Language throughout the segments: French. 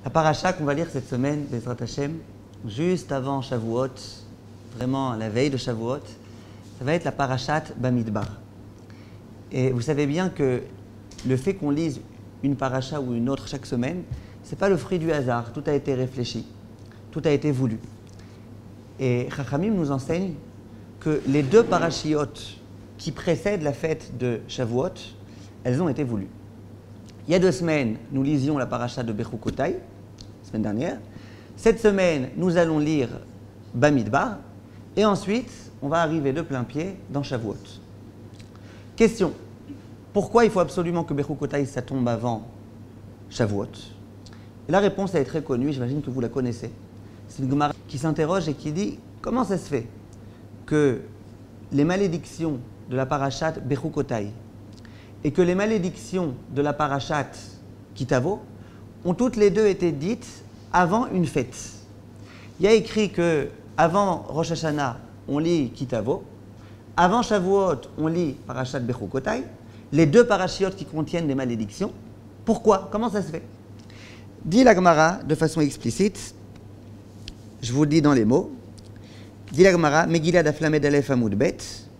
La paracha qu'on va lire cette semaine, Bezrat Hashem, juste avant Shavuot, vraiment la veille de Shavuot, ça va être la parachat Bamidbar. Et vous savez bien que le fait qu'on lise une paracha ou une autre chaque semaine, ce n'est pas le fruit du hasard, tout a été réfléchi, tout a été voulu. Et Chachamim nous enseigne que les deux parachiotes qui précèdent la fête de Shavuot, elles ont été voulues. Il y a 2 semaines, nous lisions la paracha de Bechukotai, la semaine dernière. Cette semaine, nous allons lire Bamidbar. Et ensuite, on va arriver de plein pied dans Shavuot. Question. Pourquoi il faut absolument que Bechukotai, ça tombe avant Shavuot? Et la réponse, elle est très connue, j'imagine que vous la connaissez. C'est une Gemara qui s'interroge et qui dit comment ça se fait que les malédictions de la parachat Bechukotai et que les malédictions de la parachat Kitavo ont toutes les deux été dites avant une fête. Il y a écrit que avant Rosh Hashanah, on lit Kitavo, avant Shavuot, on lit parachat Bechukotai, les deux parachiotes qui contiennent des malédictions. Pourquoi? Comment ça se fait? Dit la Gemara de façon explicite, je vous le dis dans les mots, dit la Gemara, Megillah daf lamed alef amud bet,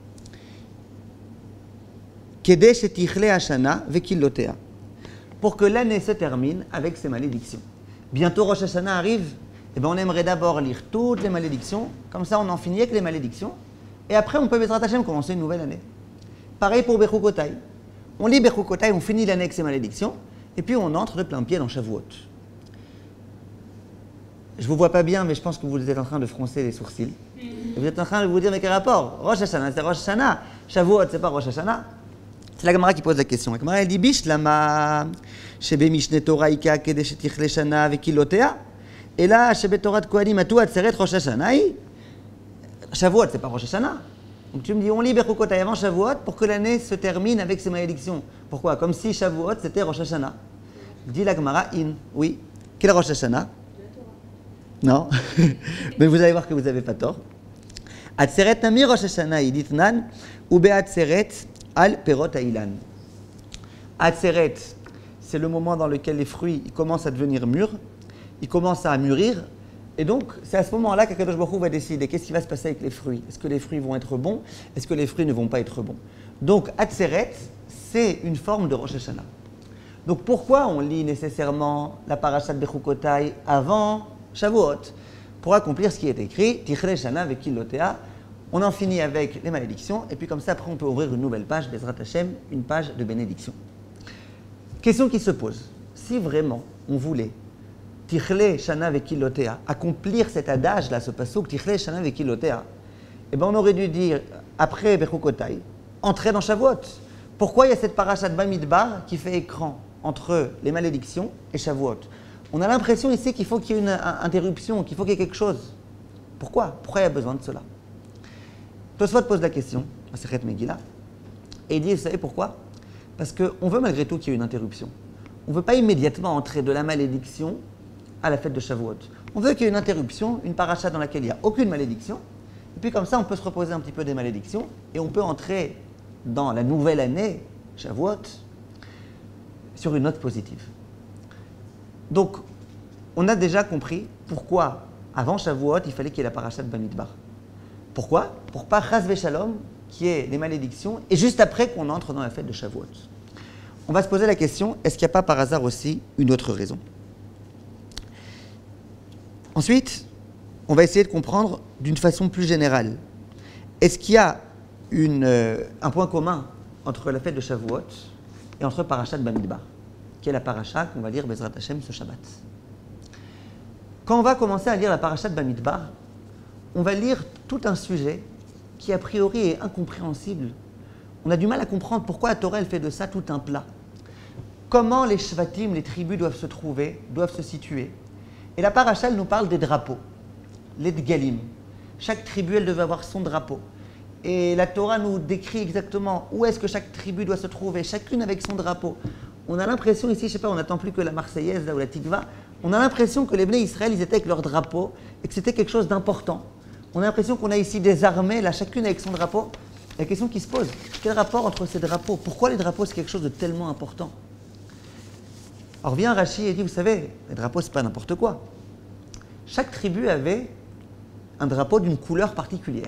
pour que l'année se termine avec ces malédictions. Bientôt Rosh Hashanah arrive, et on aimerait d'abord lire toutes les malédictions, comme ça on en finit avec les malédictions, et après on peut Bezrat Hashem commencer une nouvelle année. Pareil pour Bechukotai. On lit Bechukotai, on finit l'année avec ces malédictions, et puis on entre de plein pied dans Shavuot. Je ne vous vois pas bien, mais je pense que vous êtes en train de froncer les sourcils. Et vous êtes en train de vous dire, mais quel rapport? Rosh Hashanah, c'est Rosh Hashanah. Shavuot, c'est pas Rosh Hashanah. C'est la Gemara qui pose la question. La Gemara, elle dit, Bish lama, shebe mishne Torah ika kedesh tichle shana vekilotea. Et là, shebe Torah de Kohanim atu atzeret Rosh Hashanah. Shavuot, c'est pas Rosh Hashanah. Donc tu me dis, on lit Bechukotai avant Shavuot pour que l'année se termine avec ces malédictions. Pourquoi? Comme si Shavuot, c'était Rosh Hashanah. Dit la Gemara, oui. Quel Rosh Hashanah? Non. Mais vous allez voir que vous n'avez pas tort. Atzeret nami Rosh Hashanah iditnan ube atzeret al perot ha'ilan. Atzeret, c'est le moment dans lequel les fruits commencent à devenir mûrs, ils commencent à mûrir, et donc c'est à ce moment-là qu'Akadosh Baruch Hu va décider qu'est-ce qui va se passer avec les fruits. Est-ce que les fruits vont être bons? Est-ce que les fruits ne vont pas être bons? Donc Atzeret, c'est une forme de Rosh Hashanah. Donc pourquoi on lit nécessairement la parashat Bechukotai avant Shavuot? Pour accomplir ce qui est écrit, Tichle Shana vekilotea, on en finit avec les malédictions, et puis comme ça, après, on peut ouvrir une nouvelle page, Bezrat Hashem, une page de bénédiction. Question qui se pose, si vraiment on voulait Tichle Shana vekilotea, accomplir cet adage-là, ce passouk, Tichle Shana vekilotea, eh bien on aurait dû dire, après Bechukotai, entrer dans Shavuot. Pourquoi il y a cette parashat Bamidbar qui fait écran entre les malédictions et Shavuot? On a l'impression ici qu'il faut qu'il y ait une interruption, qu'il faut qu'il y ait quelque chose. Pourquoi? Pourquoi il y a besoin de cela? Tosfot pose la question, à Sechet Megillah, et il dit, vous savez pourquoi? Parce qu'on veut malgré tout qu'il y ait une interruption. On ne veut pas immédiatement entrer de la malédiction à la fête de Shavuot. On veut qu'il y ait une interruption, une paracha dans laquelle il n'y a aucune malédiction, et puis comme ça on peut se reposer un petit peu des malédictions, et on peut entrer dans la nouvelle année, Shavuot, sur une note positive. Donc, on a déjà compris pourquoi, avant Shavuot, il fallait qu'il y ait la parachat Bamidbar. Pourquoi? Pour pas chas v'shalom, qui est les malédictions, et juste après qu'on entre dans la fête de Shavuot. On va se poser la question, est-ce qu'il n'y a pas par hasard aussi une autre raison? Ensuite, on va essayer de comprendre d'une façon plus générale. Est-ce qu'il y a un point commun entre la fête de Shavuot et entre parachat Bamidbar, qui est la paracha qu'on va lire Bezrat Hashem ce Shabbat? Quand on va commencer à lire la parachat Bamidbar, on va lire tout un sujet qui a priori est incompréhensible. On a du mal à comprendre pourquoi la Torah elle fait de ça tout un plat. Comment les shvatim, les tribus doivent se trouver, doivent se situer. Et la paracha elle nous parle des drapeaux, les dgalim. Chaque tribu elle devait avoir son drapeau. Et la Torah nous décrit exactement où est-ce que chaque tribu doit se trouver, chacune avec son drapeau. On a l'impression ici, je sais pas, on n'attend plus que la Marseillaise là, ou la Tikva, on a l'impression que les Bnei Israël, ils étaient avec leur drapeau et que c'était quelque chose d'important. On a l'impression qu'on a ici des armées, là, chacune avec son drapeau. La question qui se pose, quel rapport entre ces drapeaux? Pourquoi les drapeaux, c'est quelque chose de tellement important? Alors vient Rashi et dit, vous savez, les drapeaux, c'est pas n'importe quoi. Chaque tribu avait un drapeau d'une couleur particulière.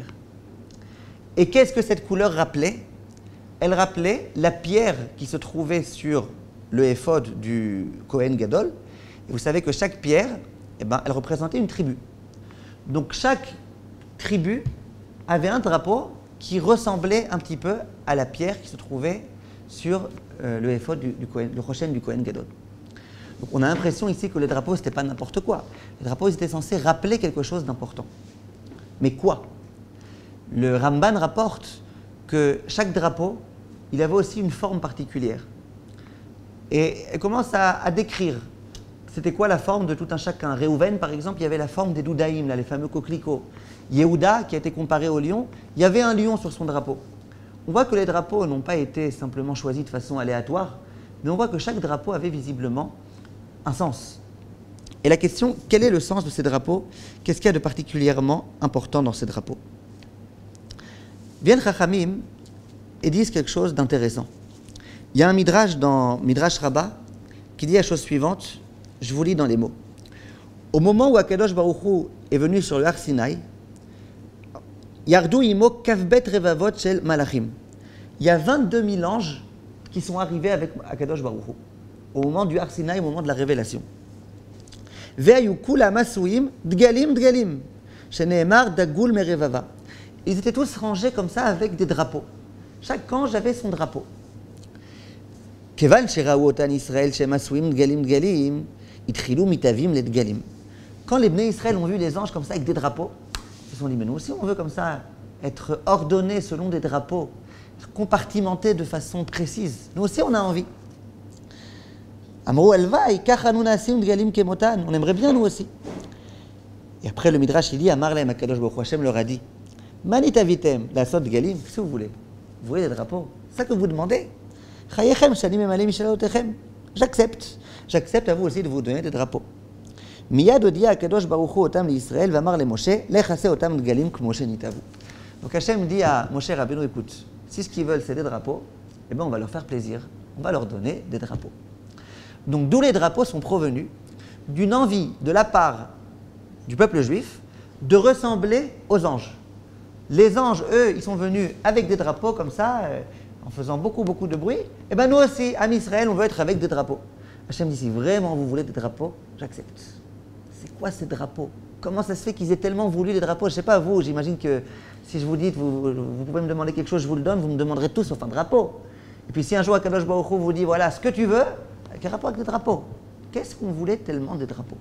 Et qu'est-ce que cette couleur rappelait? Elle rappelait la pierre qui se trouvait sur le éphod du Kohen Gadol. Et vous savez que chaque pierre, eh ben, elle représentait une tribu. Donc chaque tribu avait un drapeau qui ressemblait un petit peu à la pierre qui se trouvait sur le éphod le Rochen du Kohen Gadol. Donc on a l'impression ici que les drapeaux, ce n'était pas n'importe quoi. Les drapeaux, ils étaient censés rappeler quelque chose d'important. Mais quoi? Le Ramban rapporte que chaque drapeau, il avait aussi une forme particulière. Et elle commence à décrire. C'était quoi la forme de tout un chacun? Réhouven, par exemple, il y avait la forme des doudaïm, là, les fameux coquelicots. Yehuda, qui a été comparé au lion, il y avait un lion sur son drapeau. On voit que les drapeaux n'ont pas été simplement choisis de façon aléatoire, mais on voit que chaque drapeau avait visiblement un sens. Et la question, quel est le sens de ces drapeaux? Qu'est-ce qu'il y a de particulièrement important dans ces drapeaux? Viennent Chachamim et disent quelque chose d'intéressant. Il y a un midrash dans Midrash Rabbah qui dit la chose suivante, je vous lis dans les mots. Au moment où Akadosh Baruch Hu est venu sur le Har Sinaï, Yardu imo kavbet revavot shel malachim. Il y a 22 000 anges qui sont arrivés avec Akadosh Baruch Hu au moment du Har Sinaï, au moment de la révélation. Ve'ayu kulam asuim dgalim dgalim, sheneemar dagul merevava. Ils étaient tous rangés comme ça avec des drapeaux. Chaque ange avait son drapeau. Kevan sheraou otan Israël shem asuim dgalim dgalim, itchilu mitavim le dgalim. Quand les Bnei Israël ont vu les anges comme ça avec des drapeaux, ils se sont dit, mais nous aussi on veut comme ça être ordonnés selon des drapeaux, compartimentés de façon précise. Nous aussi on a envie. Amrou alvaï, kachanu nasim dgalim kemotan. On aimerait bien nous aussi. Et après le Midrash il dit, Amar lehem Akadosh Baruch Hu, Hashem leur a dit, Manit avitem, la sot dgalim, qu'est-ce que vous voulez? Vous voulez des drapeaux? C'est ça que vous demandez? Chayechem shanim emalem mishalotechem. J'accepte. J'accepte à vous aussi de vous donner des drapeaux. Miyad odia Akadosh Baruch Hu otam l'Israël v'amar le Moshe lechase otam dgalim k'mo shenitavu. Donc Hashem dit à Moshe Rabbeinu, écoute, si ce qu'ils veulent c'est des drapeaux, eh ben on va leur faire plaisir, on va leur donner des drapeaux. Donc d'où les drapeaux sont provenus d'une envie de la part du peuple juif de ressembler aux anges. Les anges, eux, ils sont venus avec des drapeaux comme ça, en faisant beaucoup de bruit. Et bien nous aussi, à Israël, on veut être avec des drapeaux. Hachem dit, si vraiment vous voulez des drapeaux, j'accepte. C'est quoi ces drapeaux? Comment ça se fait qu'ils aient tellement voulu les drapeaux? Je ne sais pas vous, j'imagine que si je vous dis, vous pouvez me demander quelque chose, je vous le donne, vous me demanderez tout sauf un drapeau. Et puis si un jour Akadosh Baruch Hu vous dit, voilà, ce que tu veux, avec un rapport avec des drapeaux. Qu'est-ce qu'on voulait tellement des drapeaux?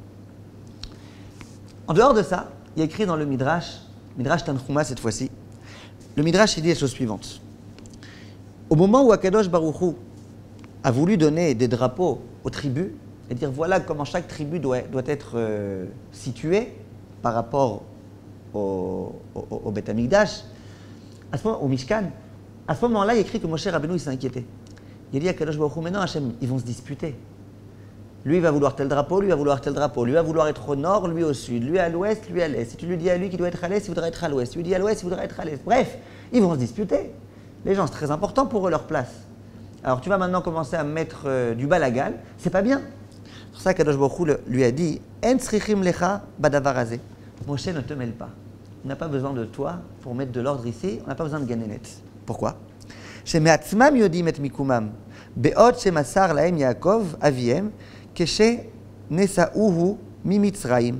En dehors de ça, il y a écrit dans le Midrash Tanchuma cette fois-ci, le Midrash il dit la chose suivante. Au moment où Akadosh Baruch Hu a voulu donner des drapeaux aux tribus, et dire voilà comment chaque tribu doit être située par rapport au Beth Amikdash, au Mishkan, à ce moment-là, il écrit que Moshe Rabbeinu s'est inquiété. Il a dit à Kadosh Baruch Hu, mais non Hachem, ils vont se disputer. Lui, il va vouloir tel drapeau, lui va vouloir tel drapeau, lui va vouloir être au nord, lui au sud, lui à l'ouest, lui à l'est. Si tu lui dis à lui qu'il doit être à l'est, il voudra être à l'ouest. Si tu lui dis à l'ouest, il voudra être à l'est. Bref, ils vont se disputer. Les gens, c'est très important pour eux leur place. Alors tu vas maintenant commencer à mettre du balagal, c'est pas bien. C'est pour ça que Kadosh Baruch Hu lui a dit, En tzrichim lecha badavar hazeh. Moshe, ne te mêle pas. On n'a pas besoin de toi pour mettre de l'ordre ici, on n'a pas besoin de Ganenet. Pourquoi? Shemeatzmam yodim et mikumam, be'od shemasar lahem Yaakov aviem, keshe nesa'uhu mimitzraim.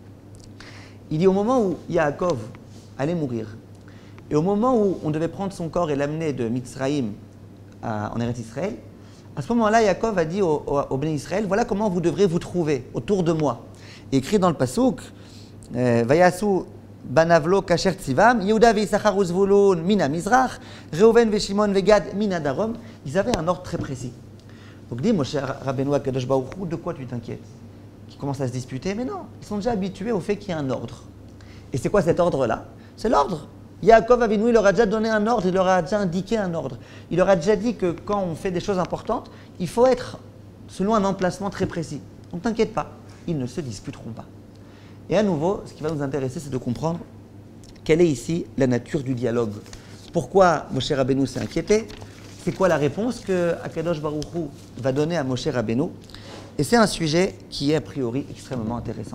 Il dit au moment où Yaakov allait mourir, et au moment où on devait prendre son corps et l'amener de Mitzraïm en Eretz Israël, à ce moment-là, Yaakov a dit au Béni Israël, voilà comment vous devrez vous trouver autour de moi. Il écrit dans le Passouk, Vayasu banavlo kasher tzivam, Yehuda ve'Issachar u'Zvulun mina mizrach, Reuven ve'Shimon ve'Gad mina darom. Ils avaient un ordre très précis. Donc dis, Moshe Rabbeinu Akadosh Baruch Hu, de quoi tu t'inquiètes? Qui commencent à se disputer? Mais non, ils sont déjà habitués au fait qu'il y a un ordre. Et c'est quoi cet ordre-là? C'est l'ordre. Yaakov Avinu, il leur a déjà donné un ordre, il leur a déjà indiqué un ordre. Il leur a déjà dit que quand on fait des choses importantes, il faut être selon un emplacement très précis. Donc t'inquiète pas, ils ne se disputeront pas. Et à nouveau, ce qui va nous intéresser, c'est de comprendre quelle est ici la nature du dialogue. Pourquoi Moshe Rabbeinu s'est inquiété? C'est quoi la réponse que Akadosh Baruch Hu va donner à Moshe Rabbeinu? Et c'est un sujet qui est a priori extrêmement intéressant.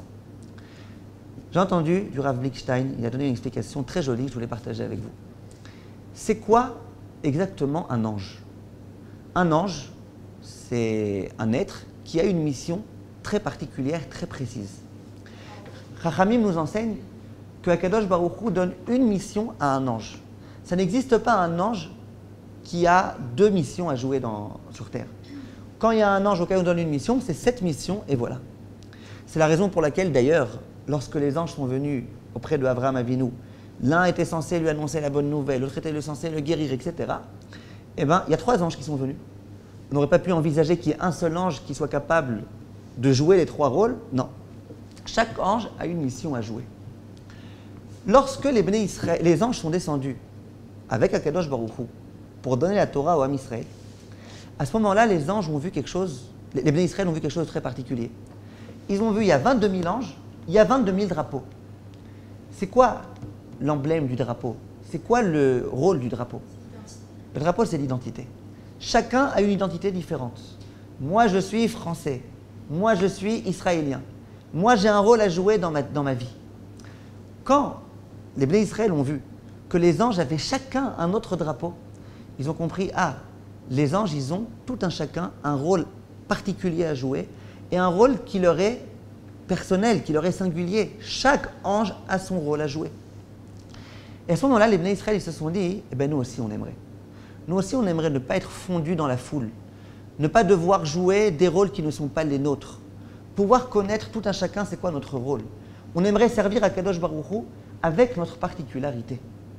J'ai entendu du Rav Blickstein, il a donné une explication très jolie que je voulais partager avec vous. C'est quoi exactement un ange? Un ange, c'est un être qui a une mission très particulière, très précise. Chachamim nous enseigne que Akadosh Baruch Hu donne une mission à un ange. Ça n'existe pas un ange qui a deux missions à jouer sur Terre. Quand il y a un ange auquel on donne une mission, c'est cette mission et voilà. C'est la raison pour laquelle d'ailleurs, lorsque les anges sont venus auprès de Avraham Avinu, l'un était censé lui annoncer la bonne nouvelle, l'autre était censé le guérir, etc. Eh bien, il y a trois anges qui sont venus. On n'aurait pas pu envisager qu'il y ait un seul ange qui soit capable de jouer les trois rôles. Non. Chaque ange a une mission à jouer. Lorsque les anges sont descendus avec Akadosh Baruch Hu pour donner la Torah au Ham Israël, à ce moment-là, les anges ont vu quelque chose, les Bnei Israël ont vu quelque chose de très particulier. Ils ont vu, il y a 22 000 anges, il y a 22 000 drapeaux. C'est quoi l'emblème du drapeau? C'est quoi le rôle du drapeau? Le drapeau, c'est l'identité. Chacun a une identité différente. Moi, je suis français. Moi, je suis israélien. Moi, j'ai un rôle à jouer dans ma vie. Quand les Bnei Israël ont vu que les anges avaient chacun un autre drapeau, ils ont compris, ah, les anges, ils ont tout un chacun un rôle particulier à jouer et un rôle qui leur est personnel, qui leur est singulier. Chaque ange a son rôle à jouer. Et à ce moment-là, les Bnei Israël, ils se sont dit, eh bien, nous aussi, on aimerait. Nous aussi, on aimerait ne pas être fondus dans la foule, ne pas devoir jouer des rôles qui ne sont pas les nôtres, pouvoir connaître tout un chacun c'est quoi notre rôle. On aimerait servir à Kadosh Baruch Hu avec notre particularité.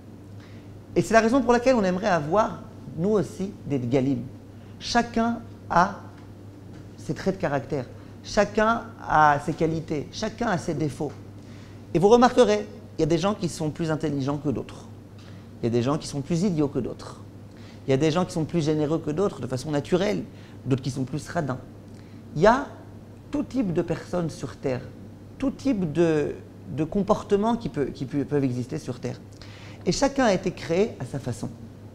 Et c'est la raison pour laquelle on aimerait avoir, nous aussi, des Dgalim. Chacun a ses traits de caractère, chacun a ses qualités, chacun a ses défauts. Et vous remarquerez, il y a des gens qui sont plus intelligents que d'autres. Il y a des gens qui sont plus idiots que d'autres. Il y a des gens qui sont plus généreux que d'autres de façon naturelle, d'autres qui sont plus radins. Il y a tout type de personnes sur Terre, tout type de comportements qui peuvent exister sur Terre. Et chacun a été créé à sa façon.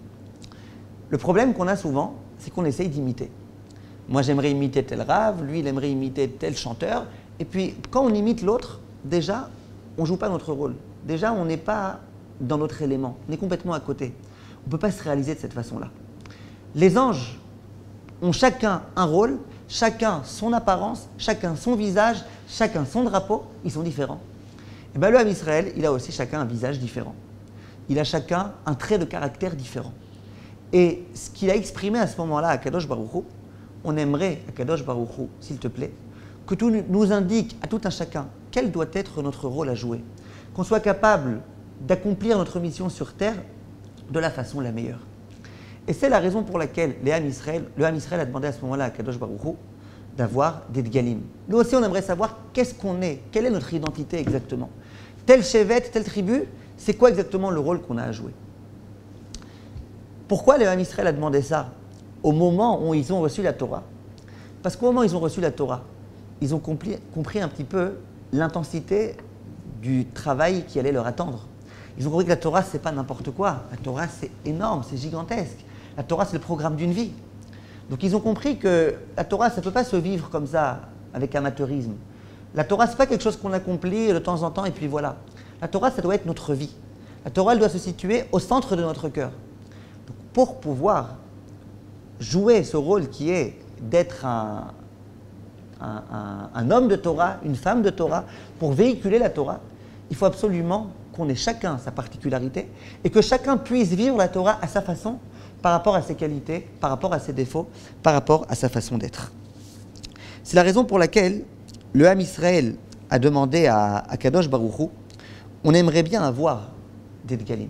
Le problème qu'on a souvent, c'est qu'on essaye d'imiter. Moi, j'aimerais imiter tel rave, lui, il aimerait imiter tel chanteur. Et puis, quand on imite l'autre, déjà, on ne joue pas notre rôle. Déjà, on n'est pas dans notre élément. On est complètement à côté. On ne peut pas se réaliser de cette façon-là. Les anges ont chacun un rôle, chacun son apparence, chacun son visage, chacun son drapeau. Ils sont différents. Et bien, le Ham Israël, il a aussi chacun un visage différent. Il a chacun un trait de caractère différent. Et ce qu'il a exprimé à ce moment-là à Kadosh Baruch Hu, on aimerait, à Kadosh Baruch Hu, s'il te plaît, que tout nous indique à tout un chacun quel doit être notre rôle à jouer. Qu'on soit capable d'accomplir notre mission sur Terre de la façon la meilleure. Et c'est la raison pour laquelle le Ham Israël a demandé à ce moment-là à Kadosh Baruch Hu d'avoir des Dgalim. Nous aussi, on aimerait savoir qu'est-ce qu'on est, quelle est notre identité exactement. Tel chevet, telle tribu, c'est quoi exactement le rôle qu'on a à jouer? Pourquoi le Ham Israël a demandé ça au moment où ils ont reçu la Torah? Parce qu'au moment où ils ont reçu la Torah, ils ont compris un petit peu l'intensité du travail qui allait leur attendre. Ils ont compris que la Torah, c'est pas n'importe quoi. La Torah, c'est énorme, c'est gigantesque. La Torah, c'est le programme d'une vie. Donc ils ont compris que la Torah, ça ne peut pas se vivre comme ça, avec amateurisme. La Torah, ce n'est pas quelque chose qu'on accomplit de temps en temps et puis voilà. La Torah, ça doit être notre vie. La Torah, elle doit se situer au centre de notre cœur. Donc, pour pouvoir jouer ce rôle qui est d'être un homme de Torah, une femme de Torah, pour véhiculer la Torah, il faut absolument qu'on ait chacun sa particularité et que chacun puisse vivre la Torah à sa façon, par rapport à ses qualités, par rapport à ses défauts, par rapport à sa façon d'être. C'est la raison pour laquelle le Ham Israël a demandé à Kadosh Baruch Hu, on aimerait bien avoir des Dgalim.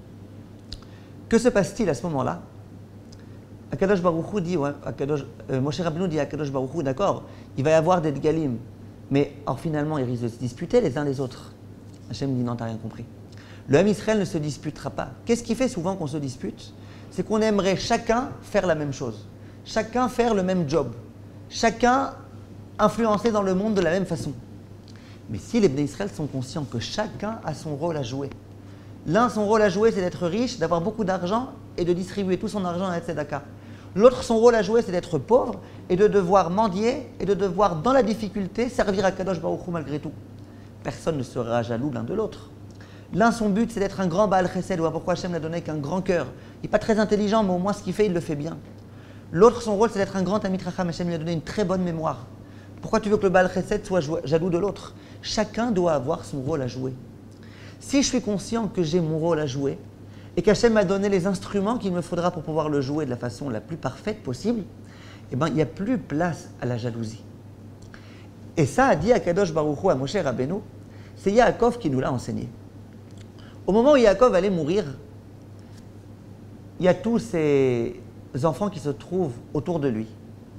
Que se passe-t-il à ce moment-là? Kadosh Baruch Hu dit, Moshe Rabbeinu dit à Kadosh Baruch Hu, d'accord, il va y avoir des Dgalim, mais or finalement ils risquent de se disputer les uns les autres. Hachem dit non, t'as rien compris. Le Ham Israël ne se disputera pas. Qu'est-ce qui fait souvent qu'on se dispute? C'est qu'on aimerait chacun faire la même chose, chacun faire le même job, chacun influencer dans le monde de la même façon. Mais si les Bnei Israël sont conscients que chacun a son rôle à jouer, l'un son rôle à jouer c'est d'être riche, d'avoir beaucoup d'argent et de distribuer tout son argent à la tzedaka. L'autre, son rôle à jouer, c'est d'être pauvre et de devoir mendier et de devoir, dans la difficulté, servir à Kadosh Baruch Hu malgré tout. Personne ne sera jaloux l'un de l'autre. L'un, son but, c'est d'être un grand Baal Chesed. Voilà pourquoi Hachem l'a donné qu'un grand cœur. Il n'est pas très intelligent, mais au moins ce qu'il fait, il le fait bien. L'autre, son rôle, c'est d'être un grand Talmid Chacham. Hachem lui a donné une très bonne mémoire. Pourquoi tu veux que le Baal Chesed soit jaloux de l'autre? Chacun doit avoir son rôle à jouer. Si je suis conscient que j'ai mon rôle à jouer et qu'Hachem m'a donné les instruments qu'il me faudra pour pouvoir le jouer de la façon la plus parfaite possible, eh bien, il n'y a plus place à la jalousie. Et ça a dit à Kadosh Baruch Hu, à Moshe Rabbeinu, c'est Yaakov qui nous l'a enseigné. Au moment où Yaakov allait mourir, il y a tous ces enfants qui se trouvent autour de lui.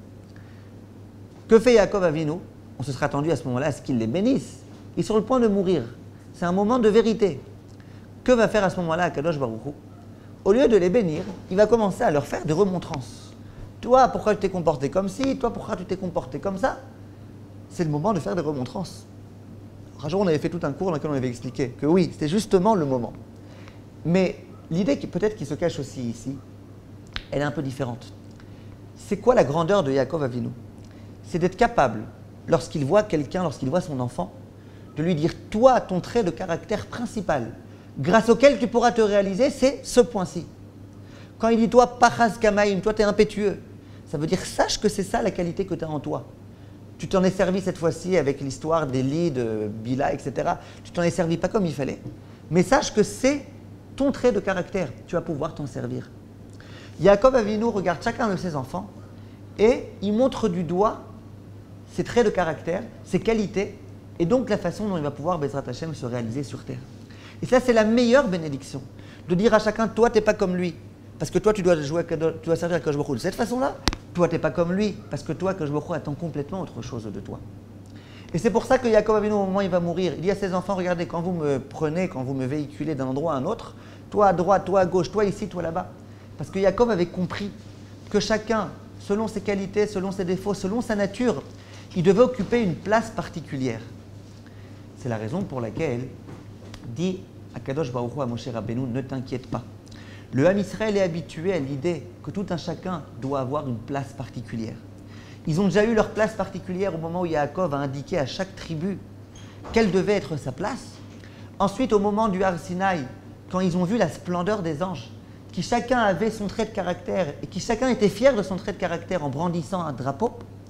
Que fait Yaakov Avinu? On se sera attendu à ce moment-là à ce qu'il les bénisse. Il est sur le point de mourir. C'est un moment de vérité. Que va faire à ce moment-là Kadosh Baruch Hu? Au lieu de les bénir, il va commencer à leur faire des remontrances. Toi, pourquoi tu t'es comporté comme ci? Toi, pourquoi tu t'es comporté comme ça? C'est le moment de faire des remontrances. Un jour, on avait fait tout un cours dans lequel on avait expliqué que oui, c'était justement le moment. Mais l'idée qui peut-être qui se cache aussi ici, elle est un peu différente. C'est quoi la grandeur de Yaakov Avinu? C'est d'être capable, lorsqu'il voit quelqu'un, lorsqu'il voit son enfant, de lui dire, toi, ton trait de caractère principal, grâce auquel tu pourras te réaliser, c'est ce point-ci. Quand il dit, toi, Pachaz Kamaim, toi, tu es impétueux, ça veut dire, sache que c'est ça la qualité que tu as en toi. Tu t'en es servi cette fois-ci avec l'histoire d'Élie, de Bila, etc. Tu t'en es servi pas comme il fallait. Mais sache que c'est ton trait de caractère. Tu vas pouvoir t'en servir. Yaakov Avinu regarde chacun de ses enfants et il montre du doigt ses traits de caractère, ses qualités, et donc la façon dont il va pouvoir, Bezrat Hashem, se réaliser sur terre. Et ça, c'est la meilleure bénédiction. De dire à chacun, toi, tu n'es pas comme lui. Parce que toi, tu dois servir à Kadosh Baruch Hu de cette façon-là. Toi, tu n'es pas comme lui. Parce que toi, Kadosh Baruch Hu attend complètement autre chose de toi. Et c'est pour ça que Yaakov Avinu, au moment où il va mourir, il dit à ses enfants, regardez, quand vous me prenez, quand vous me véhiculez d'un endroit à un autre, toi à droite, toi à gauche, toi ici, toi là-bas. Parce que Yaakov avait compris que chacun, selon ses qualités, selon ses défauts, selon sa nature, il devait occuper une place particulière. C'est la raison pour laquelle dit à Kadosh Baruch Hu à Moshe Rabbeinu, ne t'inquiète pas. Le Ham Israël est habitué à l'idée que tout un chacun doit avoir une place particulière. Ils ont déjà eu leur place particulière au moment où Yaakov a indiqué à chaque tribu quelle devait être sa place. Ensuite, au moment du Har Sinaï, quand ils ont vu la splendeur des anges, qui chacun avait son trait de caractère et qui chacun était fier de son trait de caractère en brandissant un drapeau,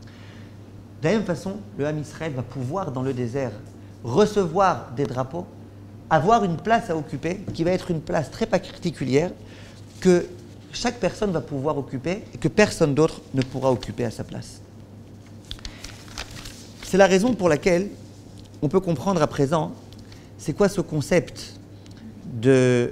de la même façon, le Ham Israël va pouvoir dans le désert recevoir des drapeaux, avoir une place à occuper, qui va être une place très particulière, que chaque personne va pouvoir occuper et que personne d'autre ne pourra occuper à sa place. C'est la raison pour laquelle on peut comprendre à présent c'est quoi ce concept de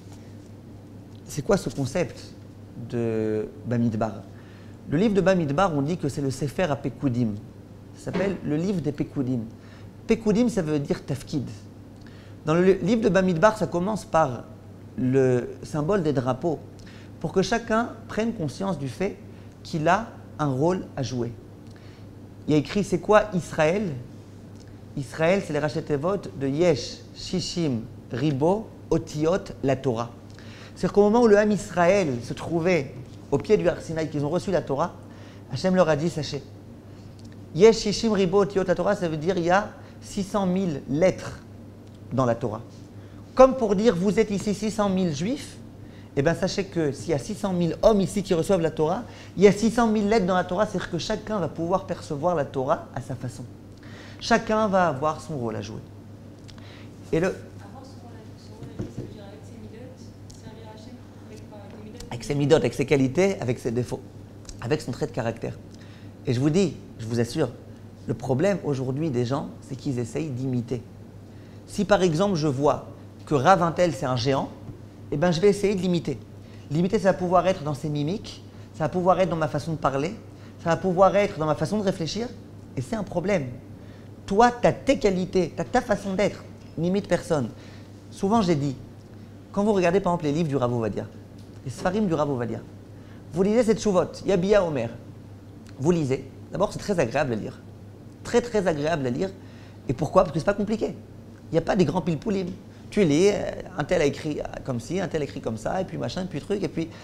Bamidbar. Le livre de Bamidbar, on dit que c'est le Sefer à Pekoudim. Ça s'appelle le livre des Pekoudim. Pekoudim, ça veut dire tafkid. Dans le livre de Bamidbar, ça commence par le symbole des drapeaux, pour que chacun prenne conscience du fait qu'il a un rôle à jouer. Il y a écrit, c'est quoi Israël? Israël, c'est les rachetevot de Yesh, Shishim, Ribo, Otiot, la Torah. C'est-à-dire qu'au moment où le Ham Israël se trouvait au pied du Har Sinaï, qu'ils ont reçu la Torah, Hachem leur a dit, sachez, Yesh, Shishim, Ribo, Otiot, la Torah, ça veut dire il y a 600 000 lettres dans la Torah. Comme pour dire, vous êtes ici 600 000 juifs, eh bien sachez que s'il y a 600 000 hommes ici qui reçoivent la Torah, il y a 600 000 lettres dans la Torah, c'est-à-dire que chacun va pouvoir percevoir la Torah à sa façon. Chacun va avoir son rôle à jouer. Et avoir son rôle à jouer, ça veut dire avec ses midotes, servir à Hachem, avec ses midotes, avec ses qualités, avec ses défauts, avec son trait de caractère. Et je vous dis, je vous assure, le problème aujourd'hui des gens, c'est qu'ils essayent d'imiter. Si par exemple je vois que Rav Intel c'est un géant, eh ben, je vais essayer de l'imiter. L'imiter, ça va pouvoir être dans ses mimiques, ça va pouvoir être dans ma façon de parler, ça va pouvoir être dans ma façon de réfléchir, et c'est un problème. Toi, tu as tes qualités, tu as ta façon d'être, n'imite personne. Souvent, j'ai dit, quand vous regardez par exemple les livres du Rav Ovadia, les Sfarim du Rav Ovadia, vous lisez cette Shuvot, Yabia Omer, vous lisez, d'abord c'est très agréable à lire, très très agréable à lire, et pourquoi? Parce que c'est pas compliqué. Il n'y a pas des grands pilpoulim. Tu lis, un tel a écrit comme ci, un tel a écrit comme ça, et puis machin, et puis truc, et puis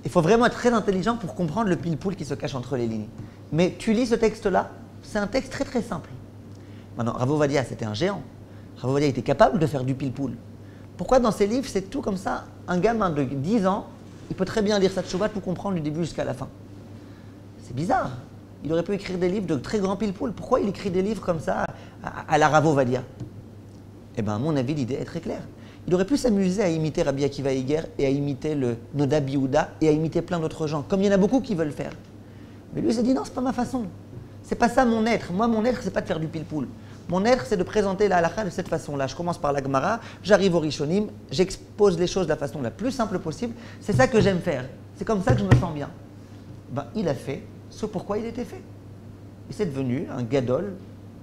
Il faut vraiment être très intelligent pour comprendre le pile-poule qui se cache entre les lignes. Mais tu lis ce texte-là, c'est un texte très très simple. Maintenant, Rav Ovadia, c'était un géant. Rav Ovadia était capable de faire du pile-poule. Pourquoi dans ses livres, c'est tout comme ça? Un gamin de 10 ans, il peut très bien lire sa tchouva, tout comprendre du début jusqu'à la fin. C'est bizarre. Il aurait pu écrire des livres de très grands pile-poule. Pourquoi il écrit des livres comme ça à la Rav Ovadia? Eh bien, à mon avis, l'idée est très claire. Il aurait pu s'amuser à imiter Rabbi Akiva Eiger et à imiter le Noda Biouda et à imiter plein d'autres gens, comme il y en a beaucoup qui veulent faire. Mais lui, il s'est dit non, c'est pas ma façon. C'est pas ça mon être. Moi, mon être, c'est pas de faire du pile-poule. Mon être, c'est de présenter la halakha de cette façon-là. Je commence par la Gemara, j'arrive au Rishonim, j'expose les choses de la façon la plus simple possible. C'est ça que j'aime faire. C'est comme ça que je me sens bien. Ben, il a fait ce pourquoi il était fait. Et c'est devenu un gadol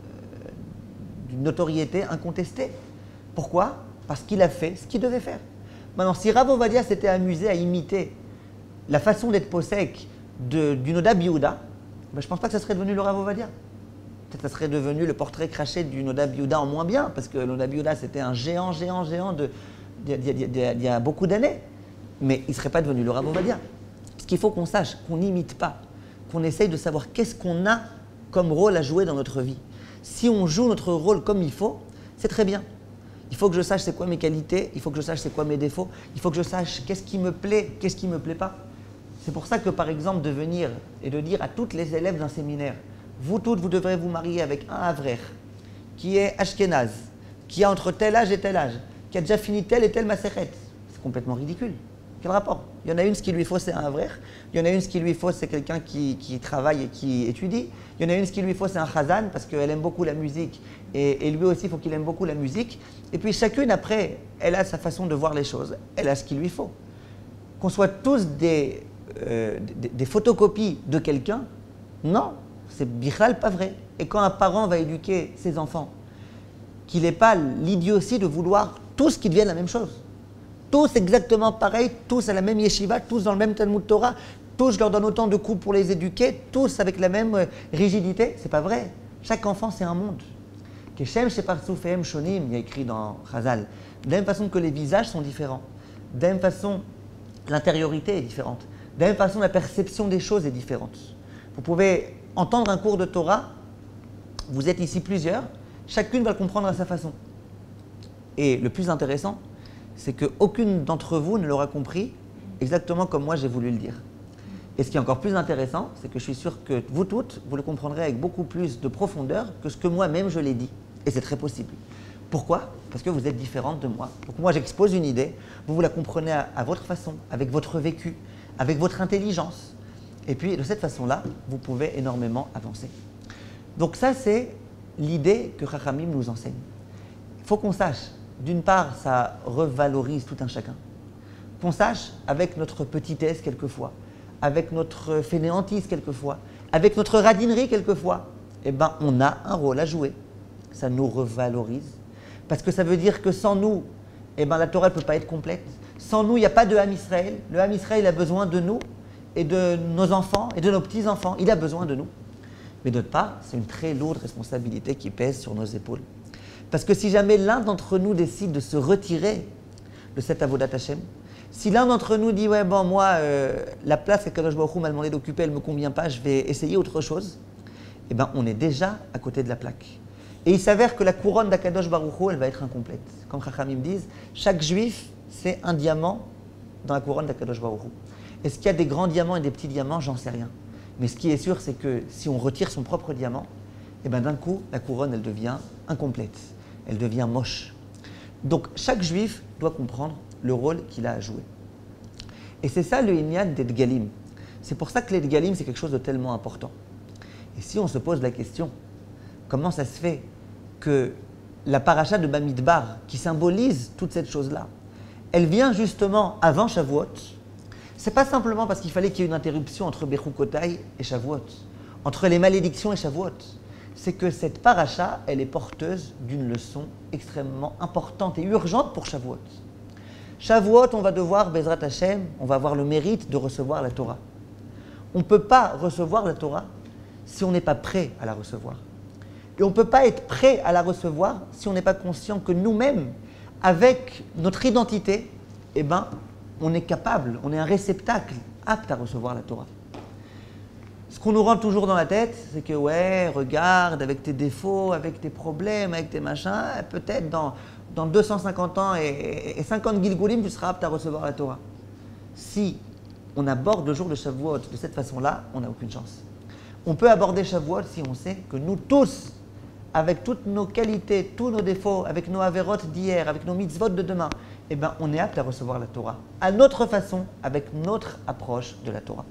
d'une notoriété incontestée. Pourquoi? Parce qu'il a fait ce qu'il devait faire. Maintenant, si Rav Ovadia s'était amusé à imiter la façon d'être possèque du Noda Biouda, ben, je ne pense pas que ça serait devenu le Rav Ovadia. Peut-être que ça serait devenu le portrait craché du Noda Biouda en moins bien, parce que le Noda Biouda, c'était un géant d'il y a beaucoup d'années. Mais il ne serait pas devenu le Rav Ovadia. Ce qu'il faut qu'on sache, qu'on n'imite pas, qu'on essaye de savoir qu'est-ce qu'on a comme rôle à jouer dans notre vie. Si on joue notre rôle comme il faut, c'est très bien. Il faut que je sache c'est quoi mes qualités, il faut que je sache c'est quoi mes défauts, il faut que je sache qu'est-ce qui me plaît, qu'est-ce qui ne me plaît pas. C'est pour ça que, par exemple, de venir et de dire à toutes les élèves d'un séminaire, vous toutes, vous devrez vous marier avec un Avrer qui est Ashkenaz, qui a entre tel âge et tel âge, qui a déjà fini tel et tel Masechet. C'est complètement ridicule. Quel rapport? Il y en a une, ce qu'il lui faut, c'est un Avrer. Il y en a une, ce qu'il lui faut, c'est quelqu'un qui travaille et qui étudie. Il y en a une, ce qu'il lui faut, c'est un Chazan, parce qu'elle aime beaucoup la musique. Et lui aussi, il faut qu'il aime beaucoup la musique. Et puis chacune, après, elle a sa façon de voir les choses. Elle a ce qu'il lui faut. Qu'on soit tous des photocopies de quelqu'un, non, c'est bichal pas vrai. Et quand un parent va éduquer ses enfants, qu'il n'ait pas l'idiotie de vouloir tous qu'ils deviennent la même chose. Tous exactement pareil, tous à la même yeshiva, tous dans le même Talmud Torah, tous je leur donne autant de coups pour les éduquer, tous avec la même rigidité. C'est pas vrai. Chaque enfant, c'est un monde. Keshem sheparsoufehem shonim, il y a écrit dans Chazal. De la même façon que les visages sont différents, de la même façon l'intériorité est différente, de la même façon la perception des choses est différente. Vous pouvez entendre un cours de Torah, vous êtes ici plusieurs, chacune va le comprendre à sa façon. Et le plus intéressant, c'est qu'aucune d'entre vous ne l'aura compris exactement comme moi j'ai voulu le dire. Et ce qui est encore plus intéressant, c'est que je suis sûr que vous toutes, vous le comprendrez avec beaucoup plus de profondeur que ce que moi-même je l'ai dit. Et c'est très possible. Pourquoi? Parce que vous êtes différentes de moi. Donc moi j'expose une idée, vous la comprenez à votre façon, avec votre vécu, avec votre intelligence. Et puis de cette façon-là, vous pouvez énormément avancer. Donc ça c'est l'idée que Chachamim nous enseigne. Il faut qu'on sache, d'une part, ça revalorise tout un chacun. Qu'on sache, avec notre petitesse quelquefois, avec notre fainéantise quelquefois, avec notre radinerie quelquefois, eh ben, on a un rôle à jouer. Ça nous revalorise. Parce que ça veut dire que sans nous, eh ben, la Torah ne peut pas être complète. Sans nous, il n'y a pas de Ham Israël. Le Ham Israël a besoin de nous et de nos enfants et de nos petits-enfants. Il a besoin de nous. Mais d'autre part, c'est une très lourde responsabilité qui pèse sur nos épaules. Parce que si jamais l'un d'entre nous décide de se retirer de cette Avodat Hashem, si l'un d'entre nous dit « Ouais, bon, moi, la place que Kadosh Baruch Hu m'a demandé d'occuper, elle ne me convient pas, je vais essayer autre chose », eh bien, on est déjà à côté de la plaque. Et il s'avère que la couronne d'Akadosh Baruch Hu, elle va être incomplète. Comme Chachamim disent, chaque juif, c'est un diamant dans la couronne d'Akadosh Baruch Hu. Est-ce qu'il y a des grands diamants et des petits diamants? J'en sais rien. Mais ce qui est sûr, c'est que si on retire son propre diamant, eh bien, d'un coup, la couronne, elle devient incomplète. Elle devient moche. Donc, chaque juif doit comprendre le rôle qu'il a à jouer. Et c'est ça le Inyan des Dgalim. C'est pour ça que les Dgalim, c'est quelque chose de tellement important. Et si on se pose la question, comment ça se fait que la paracha de Bamidbar, qui symbolise toute cette chose-là, elle vient justement avant Shavuot? C'est pas simplement parce qu'il fallait qu'il y ait une interruption entre Bechukotai et Shavuot, entre les malédictions et Shavuot. C'est que cette paracha, elle est porteuse d'une leçon extrêmement importante et urgente pour Shavuot. Shavuot, on va devoir, Bezrat Hashem, on va avoir le mérite de recevoir la Torah. On ne peut pas recevoir la Torah si on n'est pas prêt à la recevoir. Et on ne peut pas être prêt à la recevoir si on n'est pas conscient que nous-mêmes, avec notre identité, eh ben, on est capable, on est un réceptacle apte à recevoir la Torah. Ce qu'on nous rend toujours dans la tête, c'est que ouais, regarde, avec tes défauts, avec tes problèmes, avec tes machins, peut-être dans 250 ans et 50 Gilgulim, tu seras apte à recevoir la Torah. Si on aborde le jour de Shavuot de cette façon-là, on n'a aucune chance. On peut aborder Shavuot si on sait que nous tous, avec toutes nos qualités, tous nos défauts, avec nos averot d'hier, avec nos mitzvot de demain, eh ben, on est apte à recevoir la Torah. À notre façon, avec notre approche de la Torah.